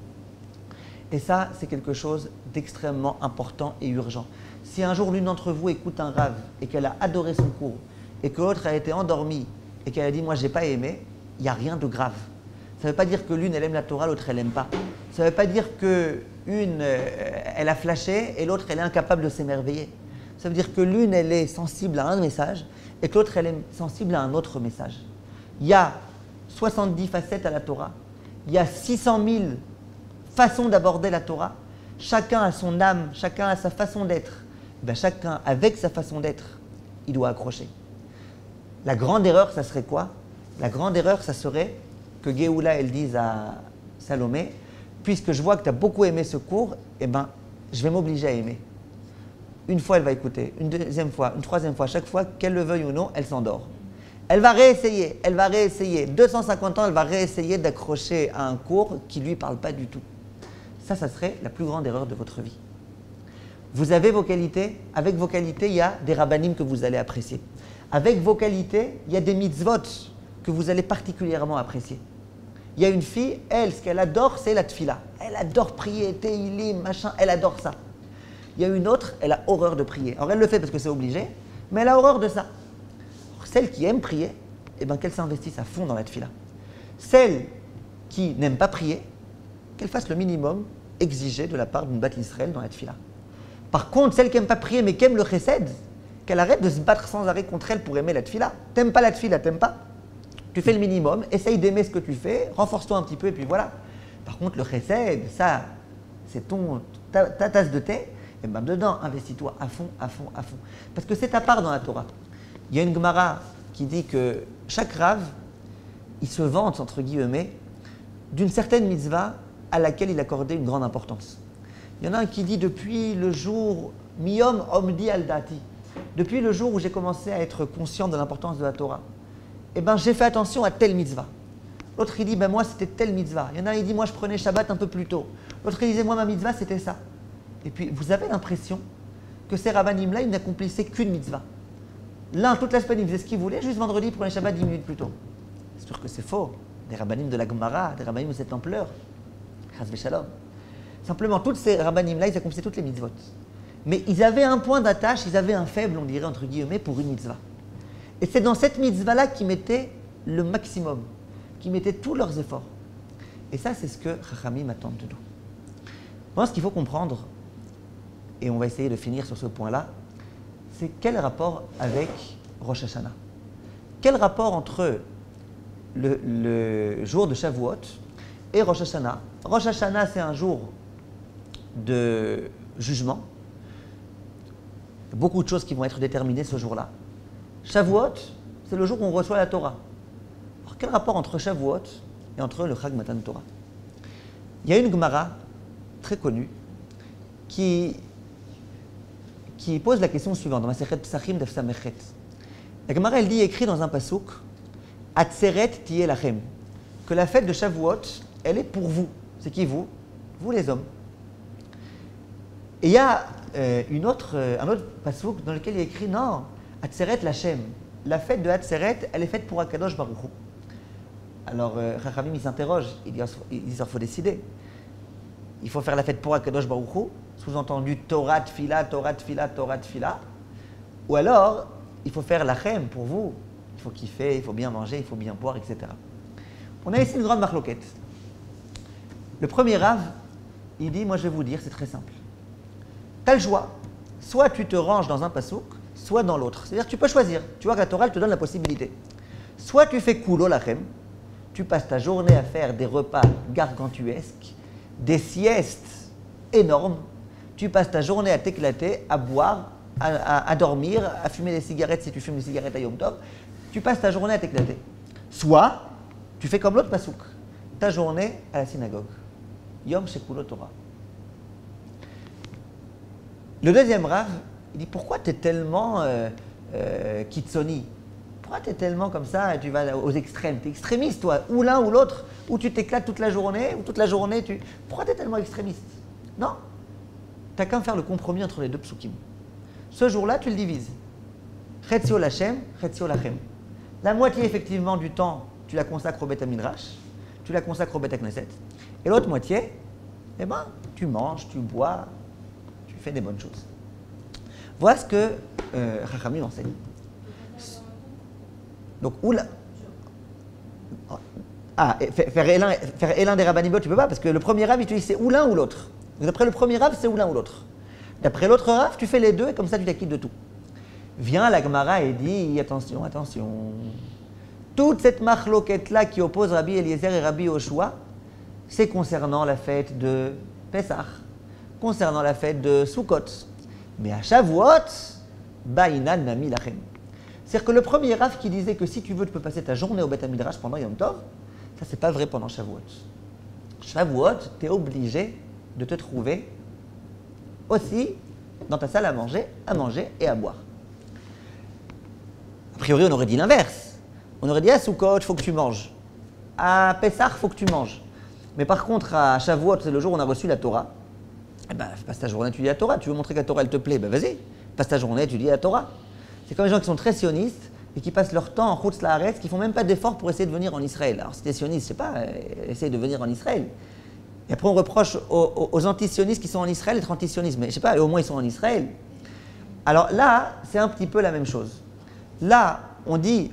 Et ça, c'est quelque chose d'extrêmement important et urgent. Si un jour l'une d'entre vous écoute un rave et qu'elle a adoré son cours, et que l'autre a été endormie et qu'elle a dit « moi, j'ai pas aimé », il n'y a rien de grave. Ça ne veut pas dire que l'une, elle aime la Torah, l'autre, elle n'aime pas. Ça ne veut pas dire qu'une, elle a flashé et l'autre, elle est incapable de s'émerveiller. Ça veut dire que l'une, elle est sensible à un message et que l'autre, elle est sensible à un autre message. Il y a 70 facettes à la Torah. Il y a 600 000 façons d'aborder la Torah. Chacun a son âme, chacun a sa façon d'être. Ben, chacun, avec sa façon d'être, il doit accrocher. La grande erreur, ça serait quoi? La grande erreur, ça serait que Géoula, elle dise à Salomé, puisque je vois que tu as beaucoup aimé ce cours, eh ben, je vais m'obliger à aimer. Une fois, elle va écouter. Une deuxième fois, une troisième fois. Chaque fois, qu'elle le veuille ou non, elle s'endort. Elle va réessayer, elle va réessayer. 250 ans, elle va réessayer d'accrocher à un cours qui ne lui parle pas du tout. Ça serait la plus grande erreur de votre vie. Vous avez vos qualités. Avec vos qualités, il y a des rabbanim que vous allez apprécier. Avec vos qualités, il y a des mitzvot que vous allez particulièrement apprécier. Il y a une fille, elle, ce qu'elle adore, c'est la tfila. Elle adore prier, teilim, machin, elle adore ça. Il y a une autre, elle a horreur de prier. Alors elle le fait parce que c'est obligé, mais elle a horreur de ça. Alors, celle qui aime prier, eh ben, qu'elle s'investisse à fond dans la tfila. Celle qui n'aime pas prier, qu'elle fasse le minimum exigé de la part d'une bat Israël dans la tfila. Par contre, celle qui n'aime pas prier mais qui aime le chesed, qu'elle arrête de se battre sans arrêt contre elle pour aimer la tfila. T'aimes pas la tfila, t'aimes pas? Tu fais le minimum, essaye d'aimer ce que tu fais, renforce-toi un petit peu et puis voilà. Par contre, le chesed, ça, c'est ta tasse de thé, et bien dedans, investis-toi à fond, à fond, à fond. Parce que c'est ta part dans la Torah. Il y a une Gemara qui dit que chaque rave, il se vante, entre guillemets, d'une certaine mitzvah à laquelle il accordait une grande importance. Il y en a un qui dit depuis le jour Miyom Omdi Aldati, depuis le jour où j'ai commencé à être conscient de l'importance de la Torah, eh ben, j'ai fait attention à telle mitzvah. L'autre, il dit, ben, moi, c'était telle mitzvah. Il y en a un, il dit, moi, je prenais Shabbat un peu plus tôt. L'autre, il disait, moi, ma mitzvah, c'était ça. Et puis, vous avez l'impression que ces rabbanim-là, ils n'accomplissaient qu'une mitzvah. L'un, toute la semaine, il faisait ce qu'il voulait, juste vendredi, il prenait Shabbat 10 minutes plus tôt. C'est sûr que c'est faux. Des rabbanim de la Gemara, des rabbanim de cette ampleur. Chas v'shalom. Simplement, toutes ces rabbanim-là, ils accomplissaient toutes les mitzvot. Mais ils avaient un point d'attache, ils avaient un faible, on dirait, entre guillemets, pour une mitzvah. Et c'est dans cette mitzvah-là qu'ils mettaient le maximum, qu'ils mettaient tous leurs efforts. Et ça, c'est ce que Chachamim attendent de nous. Moi, ce qu'il faut comprendre, et on va essayer de finir sur ce point-là, c'est quel rapport avec Rosh Hashanah? Quel rapport entre le jour de Shavuot et Rosh Hashanah? Rosh Hashanah, c'est un jour de jugement. Il y a beaucoup de choses qui vont être déterminées ce jour-là. Shavuot, c'est le jour où on reçoit la Torah. Alors, quel rapport entre Shavuot et entre le Chag Matan Torah? Il y a une Gemara très connue qui pose la question suivante dans Masechet Psachim Daf Samechet. La Gemara, elle dit, écrit dans un pasuk, Atzeret Tiyeh Lachem, que la fête de Shavuot, elle est pour vous. C'est qui vous? Vous les hommes. Et il y a un autre pasuk dans lequel il est écrit, non, Atzeret Lachem. La fête de Atzeret, elle est faite pour Akadosh Baruch Hu. Alors, Chachamim, il s'interroge, il dit, il faut décider. Il faut faire la fête pour Akadosh Baruch Hu, sous-entendu Torah Tfila, Torah Tfila, Torah Tfila. Ou alors, il faut faire Lachem pour vous. Il faut kiffer, il faut bien manger, il faut bien boire, etc. On a ici une grande marloquette. Le premier Rav, il dit, moi je vais vous dire, c'est très simple. Tu as le choix. Soit tu te ranges dans un pasouk, soit dans l'autre. C'est-à-dire que tu peux choisir. Tu vois que la Torah, elle te donne la possibilité. Soit tu fais kulo lachem, tu passes ta journée à faire des repas gargantuesques, des siestes énormes, tu passes ta journée à t'éclater, à boire, à dormir, à fumer des cigarettes si tu fumes des cigarettes à Yom Tov, tu passes ta journée à t'éclater. Soit tu fais comme l'autre pasouk, ta journée à la synagogue. Yom Shekulo Torah. Le deuxième Rav, il dit pourquoi tu es tellement kitsoni? Pourquoi tu es tellement comme ça, tu vas aux extrêmes? Tu es extrémiste, toi, ou l'un ou l'autre, ou tu t'éclates toute la journée, ou toute la journée tu. Pourquoi tu es tellement extrémiste? Non, tu n'as qu'à faire le compromis entre les deux psukim. Ce jour-là, tu le divises. Chetzio Lachem, Chetzio Lachem. La moitié, effectivement, du temps, tu la consacres au Beth Midrash, tu la consacres au Beth Knesset, et l'autre moitié, eh ben, tu manges, tu bois, tu fais des bonnes choses. Voilà ce que Chachamim enseigne. Donc, faire l'un des rabbanimot, tu peux pas, parce que le premier rave, il te dit c'est ou l'un ou l'autre. D'après le premier rave, c'est ou l'un ou l'autre. D'après l'autre rave, tu fais les deux et comme ça, tu t'acquittes de tout. Vient la Gemara et dit attention, attention. Toute cette machloquette-là qui oppose Rabbi Eliezer et Rabbi Yoshua, c'est concernant la fête de Pessah, concernant la fête de Sukkot. Mais à Shavuot, Ba'inan Nami Lachem. C'est-à-dire que le premier Rav qui disait que si tu veux, tu peux passer ta journée au Beth Midrash pendant Yom Tov, ça c'est pas vrai pendant Shavuot. Shavuot, tu es obligé de te trouver aussi dans ta salle à manger et à boire. A priori, on aurait dit l'inverse. On aurait dit à Sukkot, il faut que tu manges. À Pessah, il faut que tu manges. Mais par contre, à Shavuot, c'est le jour où on a reçu la Torah. Eh ben, passe ta journée, tu dis la Torah. Tu veux montrer que la Torah, elle te plaît, ben vas-y. Passe ta journée, tu dis la Torah. C'est comme les gens qui sont très sionistes et qui passent leur temps en Chutz La'aretz, qui font même pas d'efforts pour essayer de venir en Israël. Alors si t'es sioniste, je sais pas, essaye de venir en Israël. Et après on reproche aux anti-sionistes qui sont en Israël d'être anti-sionistes. Mais je sais pas, au moins ils sont en Israël. Alors là, c'est un petit peu la même chose. Là, on dit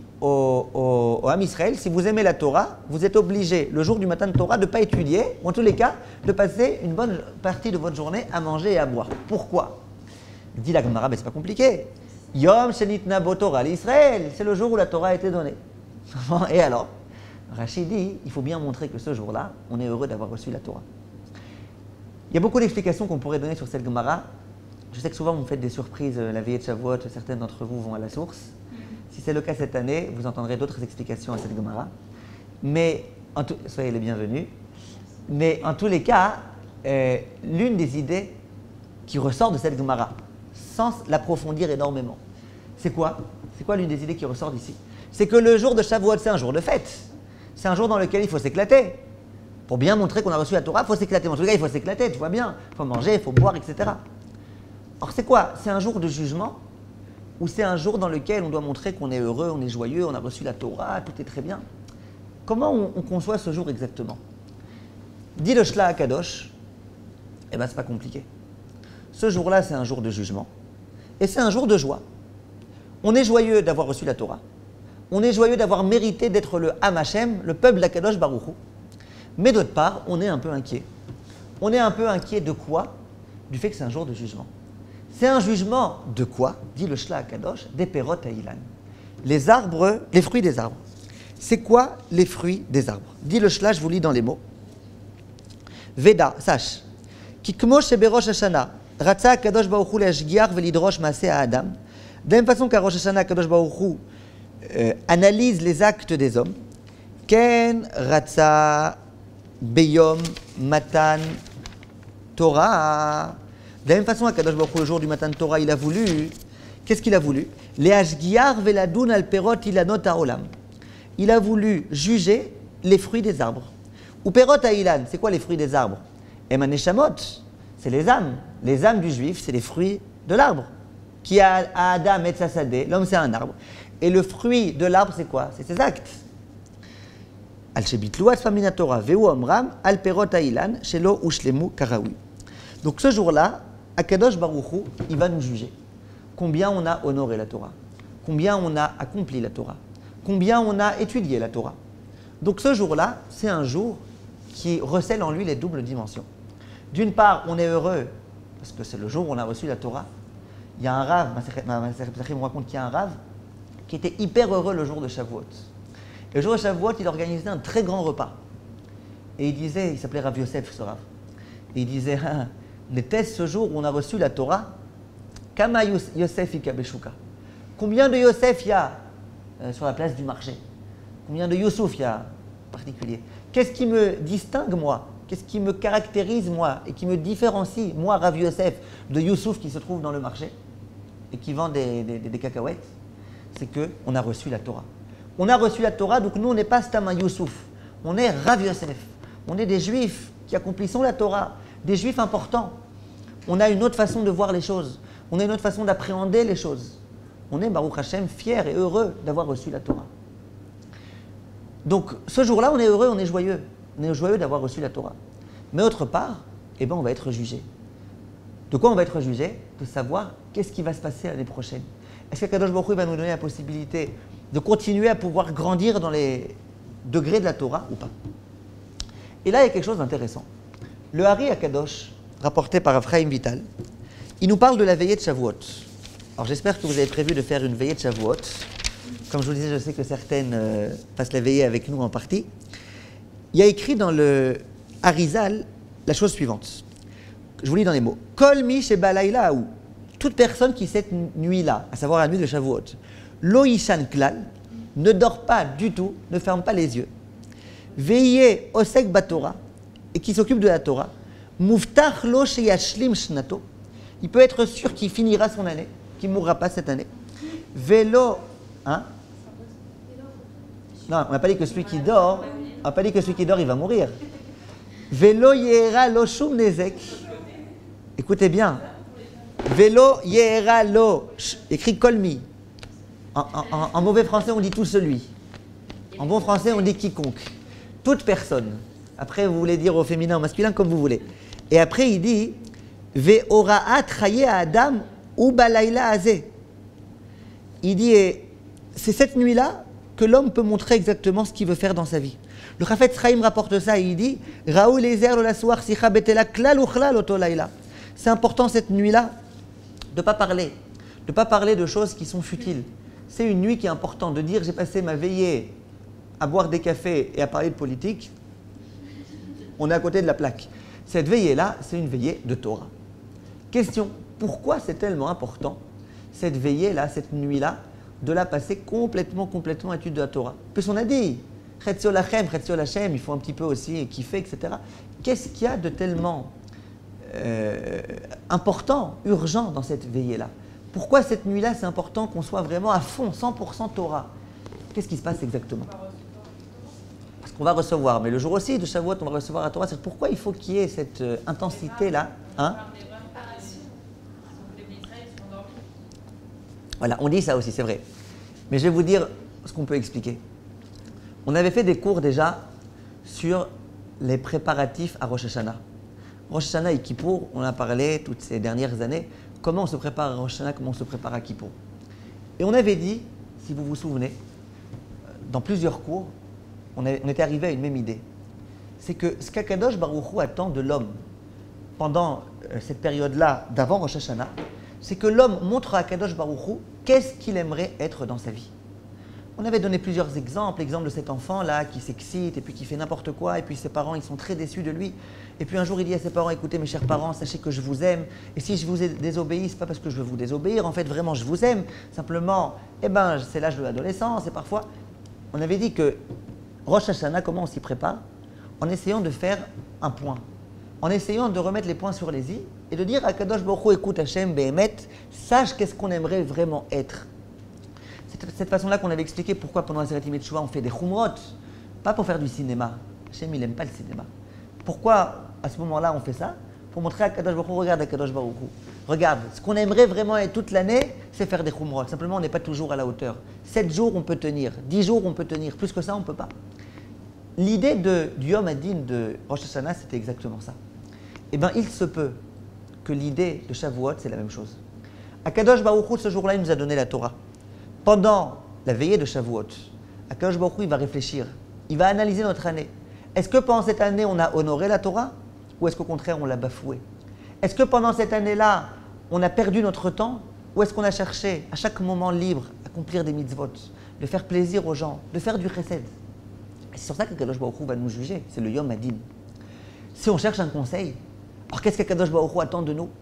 au Ham Israël, si vous aimez la Torah, vous êtes obligé, le jour du matin de Torah, de ne pas étudier, ou en tous les cas, de passer une bonne partie de votre journée à manger et à boire. Pourquoi? Dit la Gemara, mais c'est pas compliqué. Yom Shenitna Bo Torah l'Israël, c'est le jour où la Torah a été donnée. Et alors, Rachid dit, il faut bien montrer que ce jour-là, on est heureux d'avoir reçu la Torah. Il y a beaucoup d'explications qu'on pourrait donner sur cette Gemara. Je sais que souvent vous me faites des surprises la veillée de Shavuot, certaines d'entre vous vont à la source. Si c'est le cas cette année, vous entendrez d'autres explications à cette Gemara. Mais, soyez les bienvenus. Mais en tous les cas, l'une des idées qui ressort de cette Gemara, sans l'approfondir énormément, c'est quoi? C'est quoi l'une des idées qui ressort d'ici? C'est que le jour de Shavuot, c'est un jour de fête. C'est un jour dans lequel il faut s'éclater. Pour bien montrer qu'on a reçu la Torah, il faut s'éclater. En tout cas, il faut s'éclater, tu vois bien. Il faut manger, il faut boire, etc. Or, c'est quoi? C'est un jour de jugement ou c'est un jour dans lequel on doit montrer qu'on est heureux, on est joyeux, on a reçu la Torah, tout est très bien? Comment on conçoit ce jour exactement? Dit le Shla HaKadosh, eh bien, c'est pas compliqué. Ce jour-là, c'est un jour de jugement et c'est un jour de joie. On est joyeux d'avoir reçu la Torah. On est joyeux d'avoir mérité d'être le Am Hashem, le peuple d'Akadosh Baruch Hu. Mais d'autre part, on est un peu inquiet. On est un peu inquiet de quoi? Du fait que c'est un jour de jugement. C'est un jugement de quoi? Dit le Shla HaKadosh, des perot ha'ilan. Les arbres, les fruits des arbres. C'est quoi les fruits des arbres? Dit le Shla, je vous lis dans les mots. Veda, sache. Kikmo sheberosh Hashana, ratza HaKadosh Baruch Hu le'ashgiach ve'lidrosh maaseh ha'adam. De la même façon qu'à Rosh Hashanah, HaKadosh Baruch Hu analyse les actes des hommes. Ken ratza beyom matan Torah. De la même façon, HaKadosh Baruch Hu, le jour du matin de Torah, il a voulu. Qu'est-ce qu'il a voulu? Le'ashgiach ve'ladun al perot ilanot ha'olam. Il a voulu juger les fruits des arbres. Ou perot ha'ilan, c'est quoi les fruits des arbres? Eman neshamot, c'est les âmes. Les âmes du juif, c'est les fruits de l'arbre. Qui a Adam et Tzasadeh, l'homme c'est un arbre. Et le fruit de l'arbre c'est quoi? C'est ses actes. Al shebitlu atzmam min haTorah vehu omram al perot ha'ilan shelo ushlemu karaoui. Donc ce jour-là, HaKadosh Baruch Hu, il va nous juger. Combien on a honoré la Torah? Combien on a accompli la Torah? Combien on a étudié la Torah? Donc ce jour-là, c'est un jour qui recèle en lui les doubles dimensions. D'une part, on est heureux parce que c'est le jour où on a reçu la Torah. Il y a un rave, Masechet Pesachim me raconte qu'il y a un rave qui était hyper heureux le jour de Shavuot. Et le jour de Shavuot, il organisait un très grand repas. Et il disait, il s'appelait Rav Yosef ce rave, et il disait, n'était-ce ce jour où on a reçu la Torah? Kama Yosef ika beshuka. Combien de Yosef il y a sur la place du marché? Combien de Youssouf il y a en particulier? Qu'est-ce qui me distingue, moi, qu'est-ce qui me caractérise moi et qui me différencie, moi, Rav Yosef, de Youssouf qui se trouve dans le marché et qui vend des cacahuètes, c'est qu'on a reçu la Torah. On a reçu la Torah, donc nous, on n'est pas Stam un Youssouf, on est Rav Yosef. On est des juifs qui accomplissons la Torah, des juifs importants. On a une autre façon de voir les choses, on a une autre façon d'appréhender les choses. On est, Baruch Hashem, fiers et heureux d'avoir reçu la Torah. Donc, ce jour-là, on est heureux, on est joyeux. On est joyeux d'avoir reçu la Torah. Mais autre part, eh ben, on va être jugé. De quoi on va être jugé? De savoir qu'est-ce qui va se passer l'année prochaine. Est-ce que Kadosh Baruch Hu va nous donner la possibilité de continuer à pouvoir grandir dans les degrés de la Torah ou pas? Et là, il y a quelque chose d'intéressant. Le Hari Akadosh, rapporté par Ephraim Vital, il nous parle de la veillée de Shavuot. Alors j'espère que vous avez prévu de faire une veillée de Shavuot. Comme je vous le disais, je sais que certaines passent la veillée avec nous en partie. Il y a écrit dans le Harizal la chose suivante. Je vous lis dans les mots. Kol mi sheba laïla ou toute personne qui cette nuit-là, à savoir la nuit de Shavuot, lo yishan klal, ne dort pas du tout, ne ferme pas les yeux. Veillez osek batora, et qui s'occupe de la Torah. Muftach lo sheyashlim shnato. Il peut être sûr qu'il finira son année, qu'il ne mourra pas cette année. Vélo, hein? Non, on n'a pas dit que celui qui dort, on n'a pas dit que celui qui dort, il va mourir. Vélo yera lo shum nezek. Écoutez bien. Vélo yera lo, écrit kolmi. En mauvais français, on dit tout celui. En bon français, on dit quiconque. Toute personne. Après, vous voulez dire au féminin, au masculin, comme vous voulez. Et après, il dit Ve'ora'at chaye Adam ou balayla azeh. Il dit, c'est cette nuit-là que l'homme peut montrer exactement ce qu'il veut faire dans sa vie. Le Chafetz Chaim rapporte ça et il dit Raoul ezer la soir sicha betela klal uchlal oto laila. C'est important cette nuit-là de ne pas parler de choses qui sont futiles. C'est une nuit qui est importante, de dire j'ai passé ma veillée à boire des cafés et à parler de politique. On est à côté de la plaque. Cette veillée-là, c'est une veillée de Torah. Question, pourquoi c'est tellement important, cette veillée-là, cette nuit-là, de la passer complètement à l'étude de la Torah? Puisqu'on a dit, Chetzio Lachem, Chetzio Lachem, il faut un petit peu aussi kiffer, etc. Qu'est-ce qu'il y a de tellement important, urgent dans cette veillée-là? Pourquoi cette nuit-là, c'est important qu'on soit vraiment à fond, 100% Torah? Qu'est-ce qui se passe exactement? Parce qu'on va recevoir, mais le jour aussi de Shavuot, on va recevoir la Torah. C'est pourquoi il faut qu'il y ait cette intensité-là. Hein? Voilà, on dit ça aussi, c'est vrai. Mais je vais vous dire ce qu'on peut expliquer. On avait fait des cours déjà sur les préparatifs à Rosh Hashanah. Rosh Hashanah et Kippour, on a parlé toutes ces dernières années, comment on se prépare à Rosh Hashanah, comment on se prépare à Kippour. Et on avait dit, si vous vous souvenez, dans plusieurs cours, on était arrivé à une même idée. C'est que ce qu'Akadosh Baruch Hu attend de l'homme pendant cette période-là d'avant Rosh Hashanah, c'est que l'homme montre à Akadosh Baruch Hu qu'est-ce qu'il aimerait être dans sa vie. On avait donné plusieurs exemples, l'exemple de cet enfant-là qui s'excite et puis qui fait n'importe quoi, et puis ses parents ils sont très déçus de lui. Et puis un jour il dit à ses parents, écoutez mes chers parents, sachez que je vous aime, et si je vous désobéis, c'est pas parce que je veux vous désobéir, en fait vraiment je vous aime, simplement, c'est l'âge de l'adolescence, et parfois, on avait dit que Rosh Hashanah, comment on s'y prépare? En essayant de faire un point, en essayant de remettre les points sur les i, et de dire à Kadosh Baruch Hu, écoute Hachem, Behemet, sache qu'est-ce qu'on aimerait vraiment être. C'est de cette façon-là qu'on avait expliqué pourquoi pendant la Seret Yimei Teshuvah on fait des chumrot, pas pour faire du cinéma. Hachem, il n'aime pas le cinéma. Pourquoi à ce moment-là on fait ça? Pour montrer à Kadosh Baruch Hu, regarde à Kadosh Baruch Hu. Regarde, ce qu'on aimerait vraiment être toute l'année, c'est faire des chumrot. Simplement, on n'est pas toujours à la hauteur. 7 jours, on peut tenir. 10 jours, on peut tenir. Plus que ça, on ne peut pas. L'idée du Yom Hadin de Rosh Hashanah, c'était exactement ça. Eh bien, il se peut que l'idée de Shavuot, c'est la même chose. Akadosh Baruch Hu, ce jour-là, il nous a donné la Torah. Pendant la veillée de Shavuot, Akadosh Baruch Hu, il va réfléchir. Il va analyser notre année. Est-ce que pendant cette année, on a honoré la Torah? Ou est-ce qu'au contraire, on l'a bafouée? Est-ce que pendant cette année-là, on a perdu notre temps? Ou est-ce qu'on a cherché, à chaque moment libre, à accomplir des mitzvot, de faire plaisir aux gens, de faire du chesed? Et c'est sur ça qu'Akadosh Baruch Hu va nous juger. C'est le Yom Hadin. Si on cherche un conseil, alors qu'est-ce qu'Akadosh Baruch Hu attend de nous?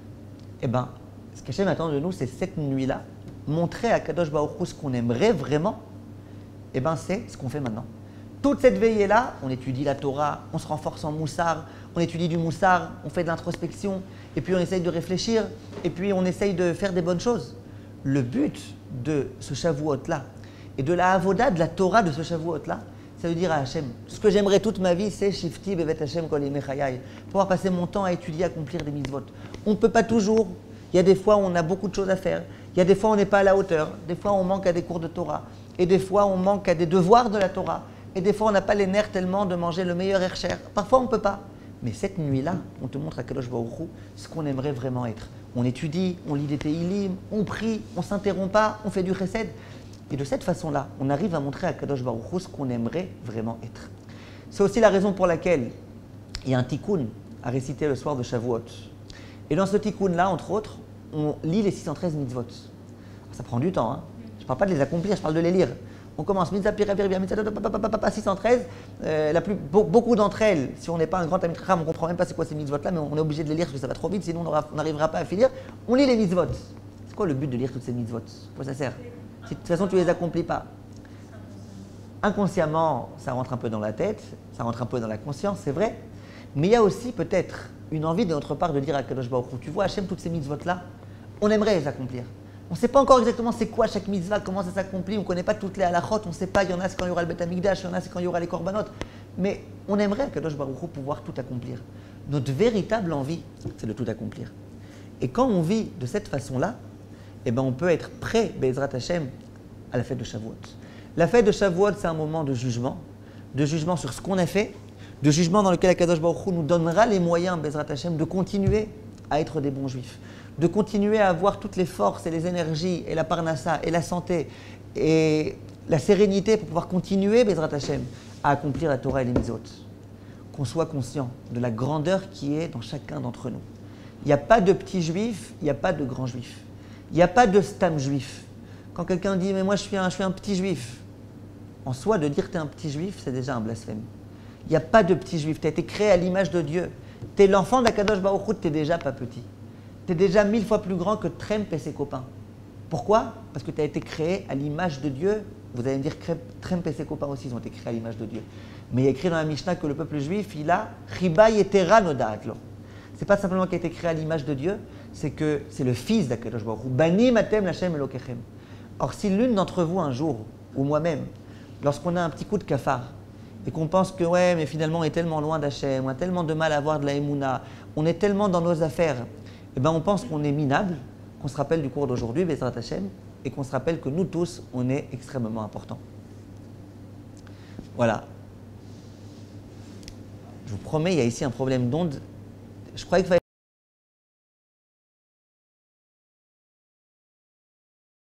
Eh bien, ce qu'Hachem attend de nous, c'est cette nuit-là, montrer à Akadosh Baruch Hu ce qu'on aimerait vraiment, eh bien, c'est ce qu'on fait maintenant. toute cette veillée-là, on étudie la Torah, on se renforce en moussar, on étudie du moussar, on fait de l'introspection, et puis on essaye de réfléchir, et puis on essaye de faire des bonnes choses. Le but de ce Shavuot-là, et de la avoda de la Torah de ce Shavuot-là, ça veut dire à Hachem, ce que j'aimerais toute ma vie, c'est Shifti Bevet Hachem Kol Yemei Chayai, pouvoir passer mon temps à étudier, à accomplir des mitzvot. On ne peut pas toujours, il y a des fois où on a beaucoup de choses à faire, il y a des fois où on n'est pas à la hauteur, des fois on manque à des cours de Torah, et des fois on manque à des devoirs de la Torah, et des fois on n'a pas les nerfs tellement de manger le meilleur hercher. Parfois on ne peut pas. Mais cette nuit-là, on te montre à Kadosh Baruch Hu ce qu'on aimerait vraiment être. On étudie, on lit des Tehillim, on prie, on ne s'interrompt pas, on fait du chesed. Et de cette façon-là, on arrive à montrer à Kadosh Baruch Hu ce qu'on aimerait vraiment être. C'est aussi la raison pour laquelle il y a un tikkun à réciter le soir de Shavuot. Et dans ce tikkun-là, entre autres, on lit les 613 mitzvot. Ça prend du temps, hein. Je ne parle pas de les accomplir, je parle de les lire. On commence, mitzvah pire, 613. Beaucoup d'entre elles, si on n'est pas un grand Talmid Chacham, on ne comprend même pas c'est quoi ces mitzvot-là, mais on est obligé de les lire parce que ça va trop vite, sinon on n'arrivera pas à finir. On lit les mitzvot. C'est quoi le but de lire toutes ces mitzvot? À quoi ça sert? Si de toute façon tu ne les accomplis pas. Inconsciemment, ça rentre un peu dans la tête, ça rentre un peu dans la conscience, c'est vrai. Mais il y a aussi peut-être une envie de notre part de dire à Kadosh Baruch Hu, tu vois Hachem, toutes ces mitzvot-là, on aimerait les accomplir. On ne sait pas encore exactement c'est quoi chaque mitzvah, comment ça s'accomplit, on ne connaît pas toutes les halachot, on ne sait pas, il y en a c'est quand il y aura le Bet Hamikdash, il y en a c'est quand il y aura les korbanot. Mais on aimerait, Kadosh Baruch Hu, pouvoir tout accomplir. Notre véritable envie, c'est de tout accomplir. Et quand on vit de cette façon-là, eh ben on peut être prêt, Be'ezrat Hashem, à la fête de Shavuot. La fête de Shavuot, c'est un moment de jugement sur ce qu'on a fait, de jugement dans lequel Kadosh Baruch Hu nous donnera les moyens, Be'ezrat Hashem, de continuer à être des bons juifs, de continuer à avoir toutes les forces et les énergies et la parnassa et la santé et la sérénité pour pouvoir continuer, Be'ezrat Hashem, à accomplir la Torah et les mitzvot. Qu'on soit conscient de la grandeur qui est dans chacun d'entre nous. Il n'y a pas de petits juifs, il n'y a pas de grands juifs. Il n'y a pas de stam juif. Quand quelqu'un dit « mais moi je suis un petit juif », en soi de dire que tu es un petit juif, c'est déjà un blasphème. Il n'y a pas de petit juif, tu as été créé à l'image de Dieu. Tu es l'enfant d'Akadosh Baruch Hu, tu n'es déjà pas petit. Tu es déjà 1000 fois plus grand que Tremp et ses copains. Pourquoi? Parce que tu as été créé à l'image de Dieu. Vous allez me dire que Tremp et ses copains aussi ils ont été créés à l'image de Dieu. Mais il y a écrit dans la Mishnah que le peuple juif, il a « Chiba yetera nodaat lo ». Ce n'est pas simplement qu'il a été créé à l'image de Dieu, c'est que c'est le fils d'Akadosh Baruch Hu. Banim atem lachem elokechem. Or, si l'une d'entre vous un jour, ou moi-même, lorsqu'on a un petit coup de cafard, et qu'on pense que ouais, mais finalement on est tellement loin d'Hachem, on a tellement de mal à avoir de la Emouna, on est tellement dans nos affaires, et ben on pense qu'on est minable, qu'on se rappelle du cours d'aujourd'hui, Bezrat Hachem, et qu'on se rappelle que nous tous, on est extrêmement importants. Voilà. Je vous promets, il y a ici un problème d'onde. Je croyais qu'il fallait